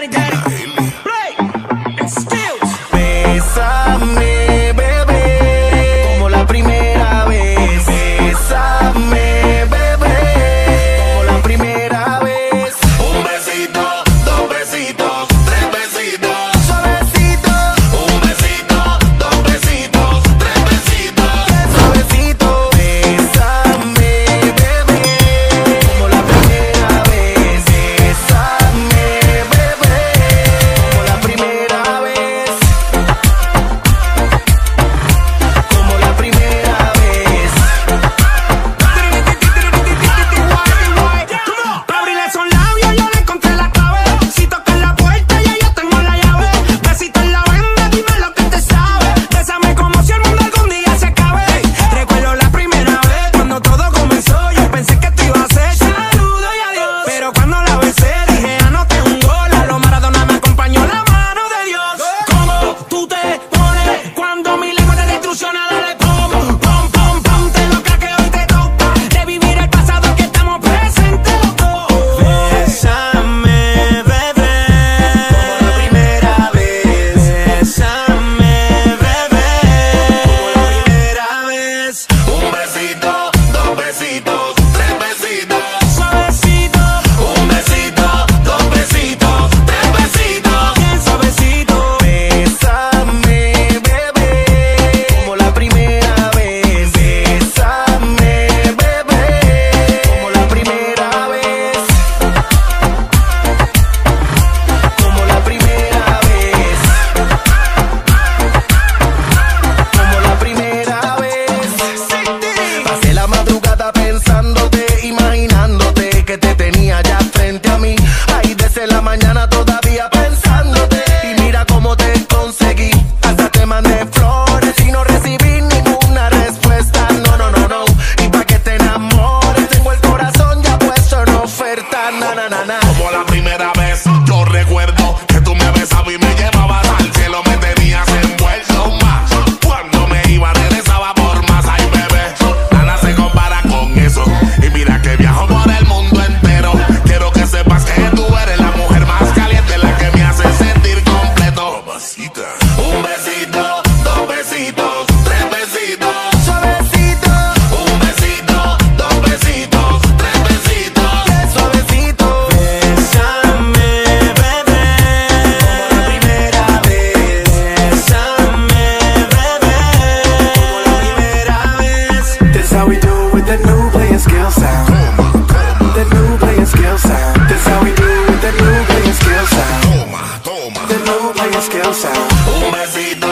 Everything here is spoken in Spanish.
daddy, daddy. Play and skills. Bésame, bebé, como la primera vez. Bésame, bebé, como la primera vez. Un besito, dos besitos, tres besitos. Suavecito, Un besito, dos besitos, tres besitos. suavecito. Bésame, bebé, como la primera vez. Bésame, bebé, como la primera vez. Como la primera vez. Abrirle esos labios, yo le encontré la clave. Si tocas la puerta, ya yo tengo la llave. Besito en la venda, dime lo que te sabe. Bésame como si el mundo algún día se acabe. Recuerdo la primera vez, cuando todo comenzó. Yo pensé que esto iba a ser saludo y adiós. Pero cuando la besé, dije anoté un gol. A lo Maradona me acompañó la mano de Dios. ¿Cómo tú te pones cuando mi lengua te destrucciona? Dale pom, pom, pom, pom. Te loca que hoy te toca revivir el pasado, que estamos presentes los dos. Bésame, bebé, como la primera vez. Bésame, bebé, como la primera vez. Un besito, dos besitos, tres besitos. Suavecito, Un besito, dos besitos, tres besitos. bien suavecito. Bésame, bebé, como la primera vez. Bésame, bebé, como la primera vez. Como la primera vez. Como la primera vez. Pasé la madrugada pensándote, imaginándote que te tenía ya frente a mí. Ahí desde la mañana todavía pensándote. Y mira cómo te conseguí. Hasta te mandé flores y no recibí ninguna respuesta. No, no, no, no. Y pa' que te enamores, tengo el corazón ya puesto en oferta. Na, na, na, na. Como la primera vez, yo recuerdo que tú me besabas y me llevabas al cielo, me tenías envuelto más. Cuando me iba, regresaba por más. Ay, bebé, nada se compara con eso. Y mira que viajo por el mundo entero. Quiero que sepas que tú eres la mujer más caliente, la que me hace sentir completo. Un besito, dos besitos, tres besitos. Suavecito, Un besito, dos besitos, tres besitos. suavecito. Bésame, bebé, como la primera vez. Bésame, bebé, como la primera vez. This how we do it with the new playing skill sound. The new playing skill sound. This how we do it with the new playing skill sound. Toma, toma. The new playing skill sound. Un besito,